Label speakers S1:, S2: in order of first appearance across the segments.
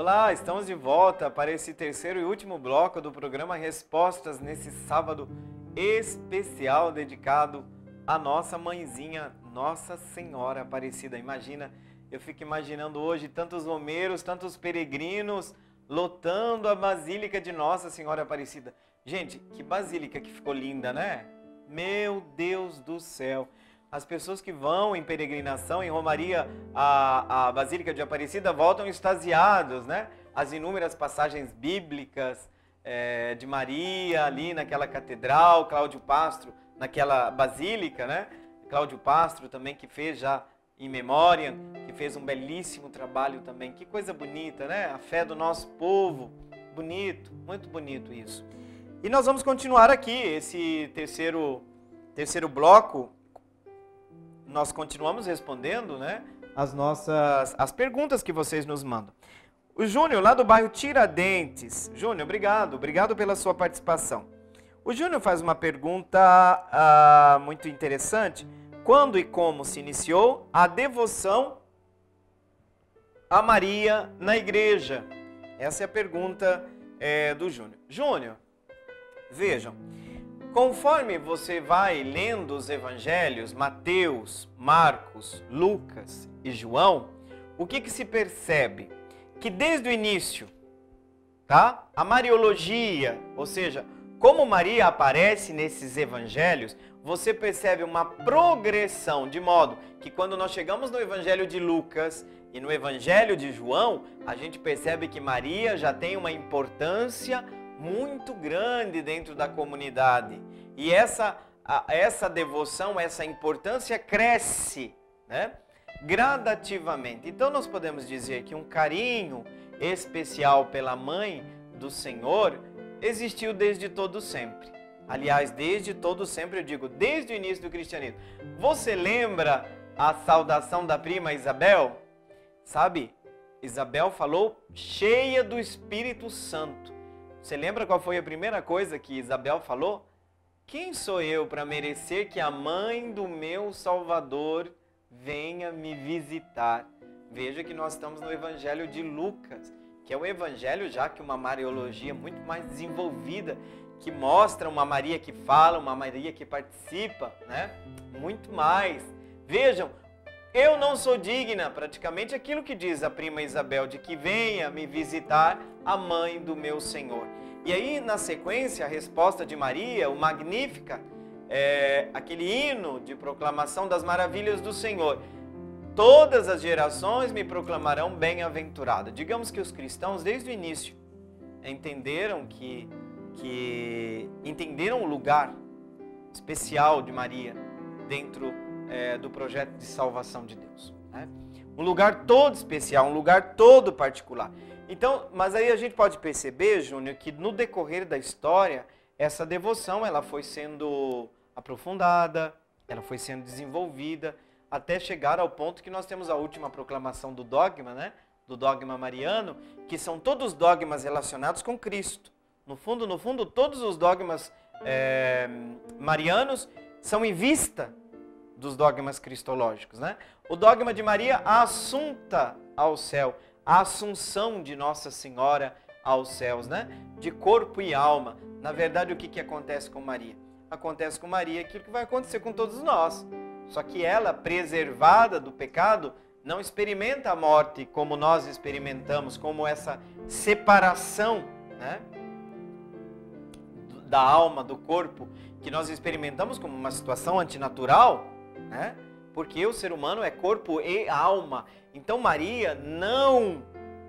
S1: Olá, estamos de volta para esse terceiro e último bloco do programa Respostas nesse sábado especial dedicado à nossa mãezinha, Nossa Senhora Aparecida. Imagina, eu fico imaginando hoje tantos romeiros, tantos peregrinos lotando a Basílica de Nossa Senhora Aparecida. Gente, que basílica que ficou linda, né? Meu Deus do céu! As pessoas que vão em peregrinação, em romaria, a Basílica de Aparecida, voltam extasiados, né? As inúmeras passagens bíblicas de Maria ali naquela catedral, Cláudio Pastro naquela basílica, né? Cláudio Pastro também que fez já em memória, que fez um belíssimo trabalho também. Que coisa bonita, né? A fé do nosso povo. Bonito, muito bonito isso. E nós vamos continuar aqui, esse terceiro bloco. Nós continuamos respondendo, né, as perguntas que vocês nos mandam. O Júnior, lá do bairro Tiradentes. Júnior, obrigado pela sua participação. O Júnior faz uma pergunta muito interessante. Quando e como se iniciou a devoção a Maria na igreja? Essa é a pergunta do Júnior. Júnior, vejam. Conforme você vai lendo os evangelhos, Mateus, Marcos, Lucas e João, o que se percebe? Que desde o início, tá? A Mariologia, ou seja, como Maria aparece nesses evangelhos, você percebe uma progressão, de modo que quando nós chegamos no evangelho de Lucas e no evangelho de João, a gente percebe que Maria já tem uma importância muito grande dentro da comunidade. E essa devoção, essa importância cresce, né, gradativamente. Então nós podemos dizer que um carinho especial pela mãe do Senhor existiu desde todo sempre. Aliás, desde todo sempre, eu digo, desde o início do cristianismo. Você lembra a saudação da prima Isabel? Sabe, Isabel falou cheia do Espírito Santo. Você lembra qual foi a primeira coisa que Isabel falou? Quem sou eu para merecer que a mãe do meu Salvador venha me visitar? Veja que nós estamos no Evangelho de Lucas, que é um evangelho já que uma mariologia muito mais desenvolvida, que mostra uma Maria que fala, uma Maria que participa, né? Muito mais. Vejam, eu não sou digna, praticamente aquilo que diz a prima Isabel, de que venha me visitar a mãe do meu Senhor. E aí, na sequência, a resposta de Maria, o Magnífica, aquele hino de proclamação das maravilhas do Senhor. Todas as gerações me proclamarão bem-aventurada. Digamos que os cristãos, desde o início, entenderam entenderam o lugar especial de Maria dentro do projeto de salvação de Deus, né? Um lugar todo especial, um lugar todo particular. Então, mas aí a gente pode perceber, Júnior, que no decorrer da história, essa devoção ela foi sendo aprofundada, ela foi sendo desenvolvida, até chegar ao ponto que nós temos a última proclamação do dogma, né? Do dogma mariano, que são todos dogmas relacionados com Cristo. No fundo, todos os dogmas marianos são em vista dos dogmas cristológicos, né? O dogma de Maria, a assunta ao céu, a assunção de Nossa Senhora aos céus, né? De corpo e alma. Na verdade, o que acontece com Maria? Acontece com Maria aquilo que vai acontecer com todos nós. Só que ela, preservada do pecado, não experimenta a morte como nós experimentamos, como essa separação, né, da alma, do corpo, que nós experimentamos como uma situação antinatural, né? Porque o ser humano é corpo e alma. Então Maria não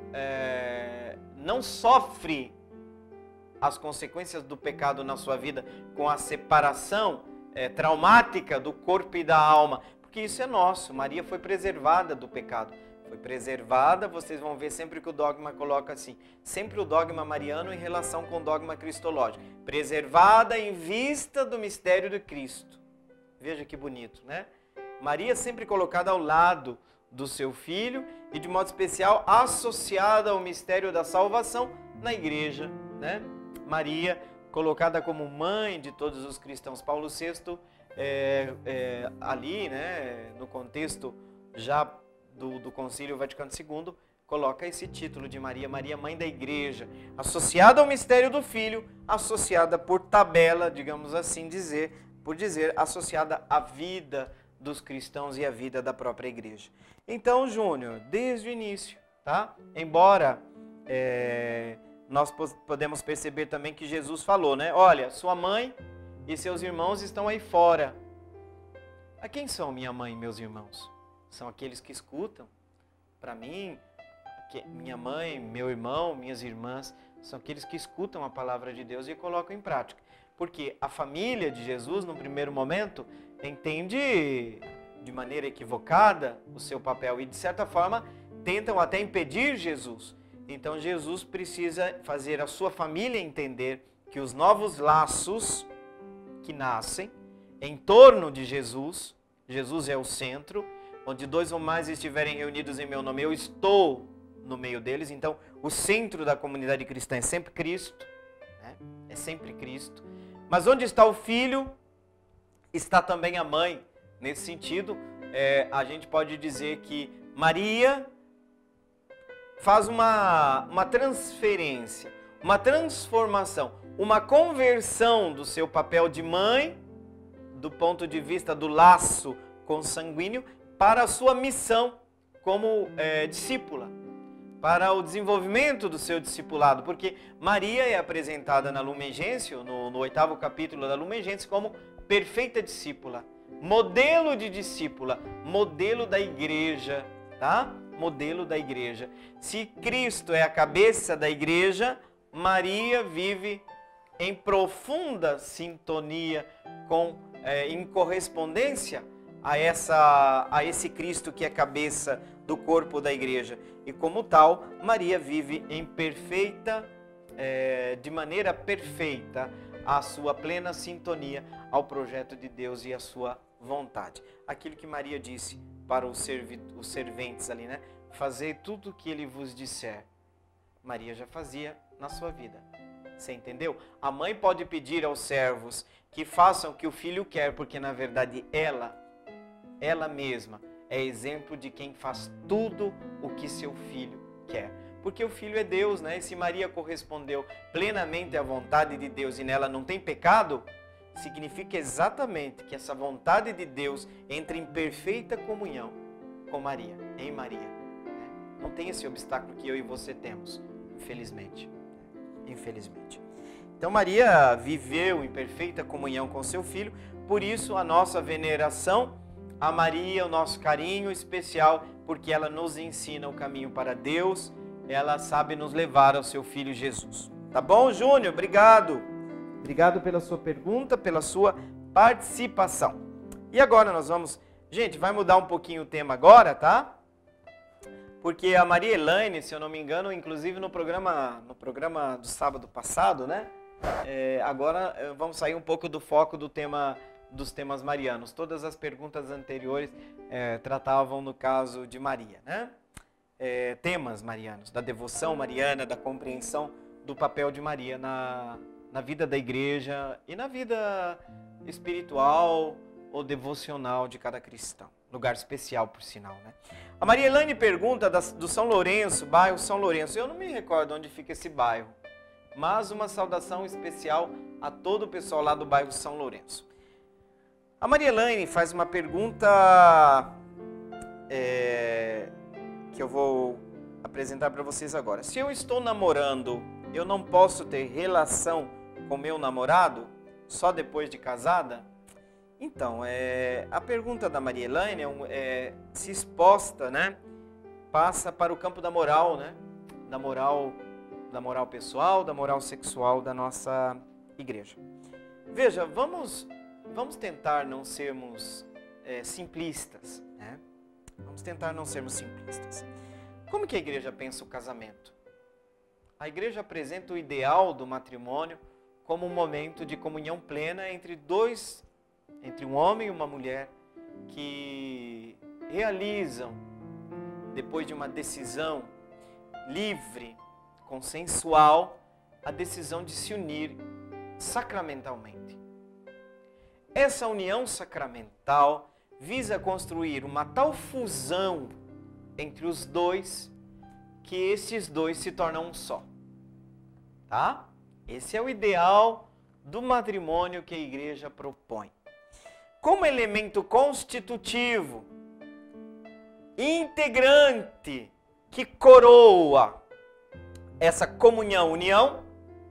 S1: sofre as consequências do pecado na sua vida com a separação traumática do corpo e da alma, porque isso é nosso. Maria foi preservada do pecado. Foi preservada, vocês vão ver sempre que o dogma coloca assim, sempre o dogma mariano em relação com o dogma cristológico. Preservada em vista do mistério de Cristo. Veja que bonito, né? Maria sempre colocada ao lado do seu filho e de modo especial associada ao mistério da salvação na igreja, né? Maria colocada como mãe de todos os cristãos. Paulo VI, ali, né, no contexto já do Concílio Vaticano II, coloca esse título de Maria, Maria Mãe da Igreja, associada ao mistério do Filho, associada por tabela, digamos assim associada à vida dos cristãos e à vida da própria igreja. Então, Júnior, desde o início, tá? Embora nós podemos perceber também que Jesus falou, né? Olha, sua mãe e seus irmãos estão aí fora. A quem são minha mãe e meus irmãos? São aqueles que escutam. Para mim, minha mãe, meu irmão, minhas irmãs, são aqueles que escutam a palavra de Deus e colocam em prática. Porque a família de Jesus, no primeiro momento, entende de maneira equivocada o seu papel e, de certa forma, tentam até impedir Jesus. Então, Jesus precisa fazer a sua família entender que os novos laços que nascem em torno de Jesus, Jesus é o centro, onde 2 ou mais estiverem reunidos em meu nome, eu estou no meio deles. Então, o centro da comunidade cristã é sempre Cristo, né? É sempre Cristo. Mas onde está o Filho, está também a mãe. Nesse sentido, a gente pode dizer que Maria faz uma transferência, uma transformação, uma conversão do seu papel de mãe, do ponto de vista do laço consanguíneo, para a sua missão como discípula, para o desenvolvimento do seu discipulado, porque Maria é apresentada na Lumen Gentium, no 8º capítulo da Lumen Gentium, como perfeita discípula, modelo de discípula, modelo da igreja, tá? Modelo da igreja. Se Cristo é a cabeça da igreja, Maria vive em profunda sintonia em correspondência a esse Cristo que é cabeça do corpo da igreja. E como tal, Maria vive de maneira perfeita a sua plena sintonia ao projeto de Deus e a sua vontade. Aquilo que Maria disse para os serventes ali, né? Fazei tudo o que ele vos disser. Maria já fazia na sua vida. Você entendeu? A mãe pode pedir aos servos que façam o que o filho quer, porque na verdade ela mesma é exemplo de quem faz tudo o que seu filho quer. Porque o Filho é Deus, né? E se Maria correspondeu plenamente à vontade de Deus e nela não tem pecado, significa exatamente que essa vontade de Deus entra em perfeita comunhão com Maria, em Maria. Né? Não tem esse obstáculo que eu e você temos, infelizmente. Infelizmente. Então Maria viveu em perfeita comunhão com seu Filho, por isso a nossa veneração a Maria, o nosso carinho especial, porque ela nos ensina o caminho para Deus, ela sabe nos levar ao seu Filho Jesus. Tá bom, Júnior? Obrigado. Obrigado pela sua pergunta, pela sua participação. E agora nós vamos... Gente, vai mudar um pouquinho o tema agora, tá? Porque a Maria Elaine, se eu não me engano, inclusive no programa do sábado passado, né? Agora vamos sair um pouco do foco dos temas marianos. Todas as perguntas anteriores tratavam no caso de Maria, né? Temas marianos, da devoção mariana, da compreensão do papel de Maria na vida da igreja e na vida espiritual ou devocional de cada cristão. Lugar especial, por sinal, né? A Maria Elaine pergunta do São Lourenço, bairro São Lourenço. Eu não me recordo onde fica esse bairro, mas uma saudação especial a todo o pessoal lá do bairro São Lourenço. A Maria Elaine faz uma pergunta que eu vou apresentar para vocês agora. Se eu estou namorando, eu não posso ter relação com meu namorado só depois de casada? Então, a pergunta da Maria Elaine se exposta, né? Passa para o campo da moral, né? Da moral pessoal, da moral sexual da nossa igreja. Veja, vamos tentar não sermos simplistas, né? Vamos tentar não sermos simplistas. Como que a igreja pensa o casamento? A igreja apresenta o ideal do matrimônio como um momento de comunhão plena entre um homem e uma mulher que realizam, depois de uma decisão livre, consensual, a decisão de se unir sacramentalmente. Essa união sacramental visa construir uma tal fusão entre os dois que esses dois se tornam um só. Tá? Esse é o ideal do matrimônio que a igreja propõe. Como elemento constitutivo, integrante, que coroa essa comunhão, união,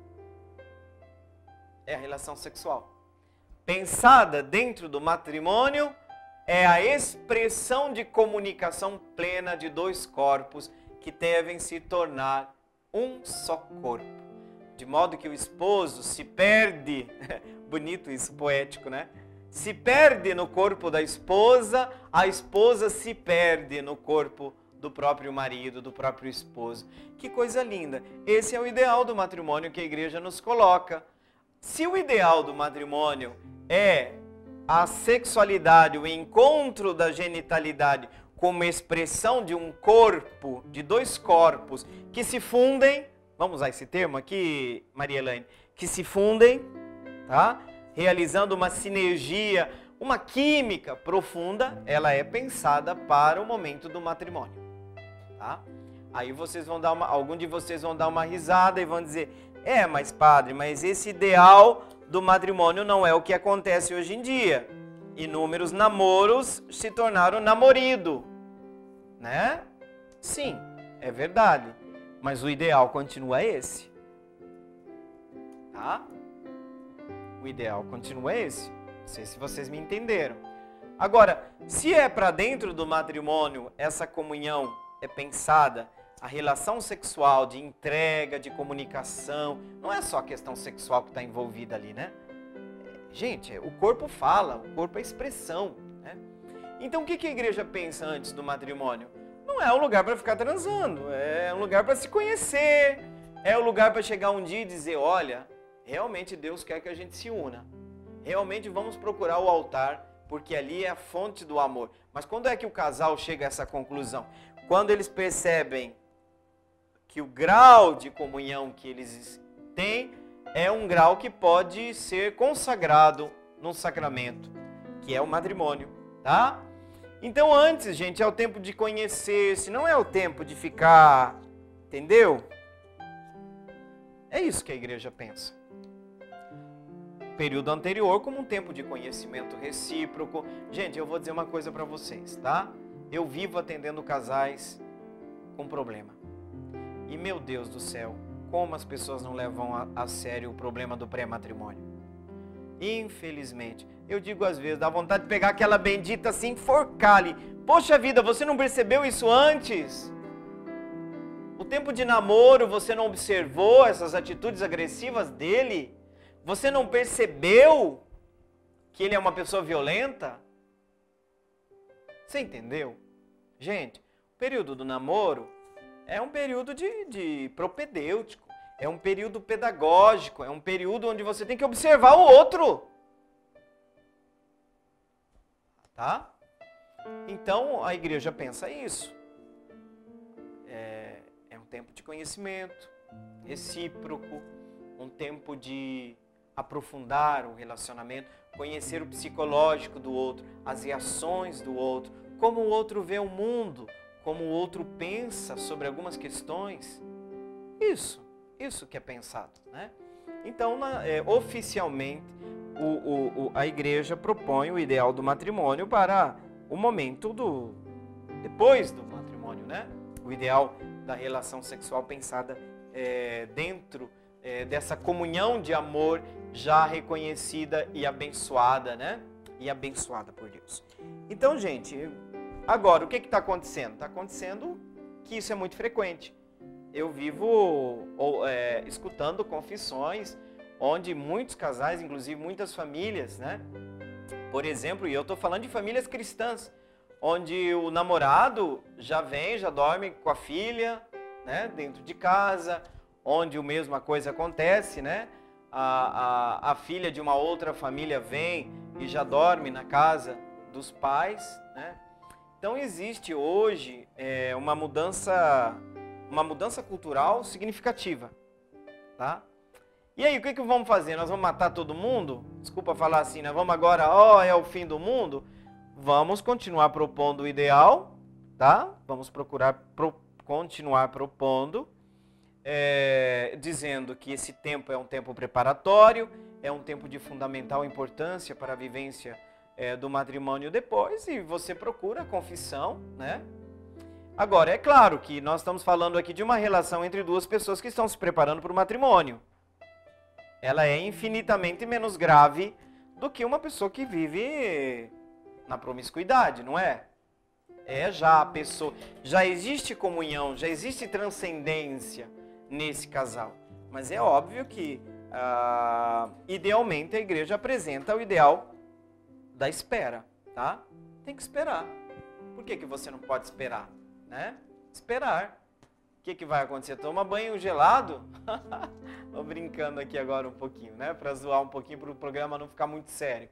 S1: é a relação sexual. Pensada dentro do matrimônio, é a expressão de comunicação plena de dois corpos que devem se tornar um só corpo. De modo que o esposo se perde, bonito isso, poético, né? Se perde no corpo da esposa, a esposa se perde no corpo do próprio marido, do próprio esposo. Que coisa linda! Esse é o ideal do matrimônio que a igreja nos coloca. Se o ideal do matrimônio é a sexualidade, o encontro da genitalidade como expressão de um corpo, de dois corpos que se fundem, vamos usar esse termo aqui, Maria Elaine, que se fundem, tá? Realizando uma sinergia, uma química profunda, ela é pensada para o momento do matrimônio, tá? Aí vocês vão dar algum de vocês vão dar uma risada e vão dizer: mas padre, mas esse ideal do matrimônio não é o que acontece hoje em dia. Inúmeros namoros se tornaram namorido, né? Sim, é verdade, mas o ideal continua esse, tá? O ideal continua esse. Não sei se vocês me entenderam. Agora, se é para dentro do matrimônio, essa comunhão é pensada, a relação sexual de entrega, de comunicação, não é só a questão sexual que está envolvida ali, né? Gente, o corpo fala, o corpo é expressão, né? Então o que a igreja pensa antes do matrimônio? Não é um lugar para ficar transando, é um lugar para se conhecer, é um lugar para chegar um dia e dizer: olha, realmente Deus quer que a gente se una. Realmente vamos procurar o altar, porque ali é a fonte do amor. Mas quando é que o casal chega a essa conclusão? Quando eles percebem que o grau de comunhão que eles têm é um grau que pode ser consagrado num sacramento, que é o matrimônio, tá? Então antes, gente, é o tempo de conhecer-se, não é o tempo de ficar, entendeu? É isso que a igreja pensa. Período anterior como um tempo de conhecimento recíproco. Gente, eu vou dizer uma coisa para vocês, tá? Eu vivo atendendo casais com problema. E meu Deus do céu, como as pessoas não levam a sério o problema do pré-matrimônio. Infelizmente, eu digo às vezes, dá vontade de pegar aquela bendita assim, enforcar ali. Poxa vida, você não percebeu isso antes? O tempo de namoro, você não observou essas atitudes agressivas dele? Você não percebeu que ele é uma pessoa violenta? Você entendeu? Gente, o período do namoro é um período de propedêutico, é um período pedagógico, é um período onde você tem que observar o outro. Tá? Então a igreja pensa isso. É um tempo de conhecimento recíproco, um tempo de aprofundar o relacionamento, conhecer o psicológico do outro, as reações do outro, como o outro vê o mundo, como o outro pensa sobre algumas questões. Isso que é pensado, né? Então, oficialmente, a igreja propõe o ideal do matrimônio para o momento depois do matrimônio, né? O ideal da relação sexual pensada dentro dessa comunhão de amor já reconhecida e abençoada, né? E abençoada por Deus. Então, gente, agora, o que está acontecendo? Está acontecendo que isso é muito frequente. Eu vivo escutando confissões onde muitos casais, inclusive muitas famílias, né? Por exemplo, e eu estou falando de famílias cristãs, onde o namorado já dorme com a filha, né? Dentro de casa, onde a mesma coisa acontece, né? A filha de uma outra família vem e já dorme na casa dos pais, né? Então existe hoje uma mudança cultural significativa, tá? E aí, o que vamos fazer? Nós vamos matar todo mundo? Desculpa falar assim, nós vamos agora, é o fim do mundo? Vamos continuar propondo o ideal, tá? Vamos procurar continuar propondo, dizendo que esse tempo é um tempo preparatório, é um tempo de fundamental importância para a vivência do matrimônio depois, e você procura a confissão, né? Agora, é claro que nós estamos falando aqui de uma relação entre duas pessoas que estão se preparando para o matrimônio. Ela é infinitamente menos grave do que uma pessoa que vive na promiscuidade, não é? Já a pessoa, já existe comunhão, já existe transcendência nesse casal. Mas é óbvio que, idealmente, a igreja apresenta o ideal da espera, tá? Tem que esperar. Por que você não pode esperar, né? Esperar. O que vai acontecer? Toma banho gelado? Tô brincando aqui agora um pouquinho, né? Para zoar um pouquinho, para o programa não ficar muito sério.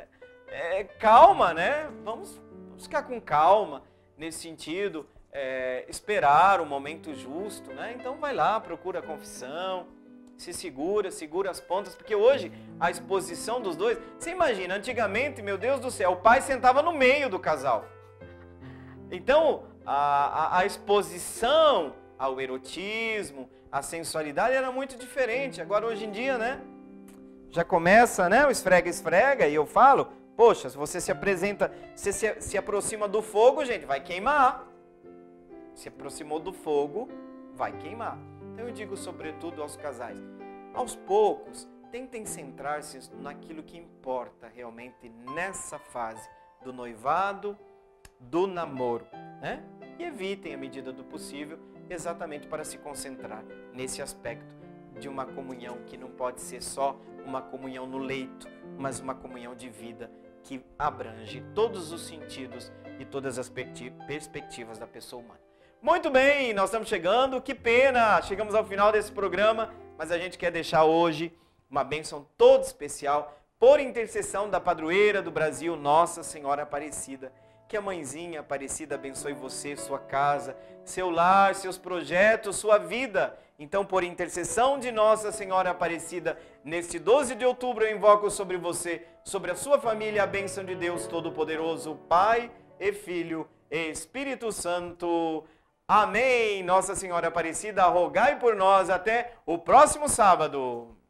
S1: Calma, né? Vamos ficar com calma nesse sentido. Esperar o momento justo, né? Então vai lá, procura a confissão, se segura as pontas, porque hoje a exposição dos dois... Você imagina, antigamente, meu Deus do céu, o pai sentava no meio do casal. Então, a exposição ao erotismo, à sensualidade era muito diferente. Agora, hoje em dia, né? Já começa, né? O esfrega-esfrega, e eu falo, poxa, se você se apresenta, você se aproxima do fogo, gente, vai queimar. Se aproximou do fogo, vai queimar. Então eu digo sobretudo aos casais, aos poucos, tentem centrar-se naquilo que importa realmente nessa fase do noivado, do namoro, né? E evitem, à medida do possível, exatamente para se concentrar nesse aspecto de uma comunhão que não pode ser só uma comunhão no leito, mas uma comunhão de vida que abrange todos os sentidos e todas as perspectivas da pessoa humana. Muito bem, nós estamos chegando, que pena, chegamos ao final desse programa, mas a gente quer deixar hoje uma bênção toda especial, por intercessão da padroeira do Brasil, Nossa Senhora Aparecida. Que a Mãezinha Aparecida abençoe você, sua casa, seu lar, seus projetos, sua vida. Então, por intercessão de Nossa Senhora Aparecida, neste 12 de outubro eu invoco sobre você, sobre a sua família, a bênção de Deus Todo-Poderoso, Pai e Filho e Espírito Santo. Amém. Nossa Senhora Aparecida, rogai por nós. Até o próximo sábado.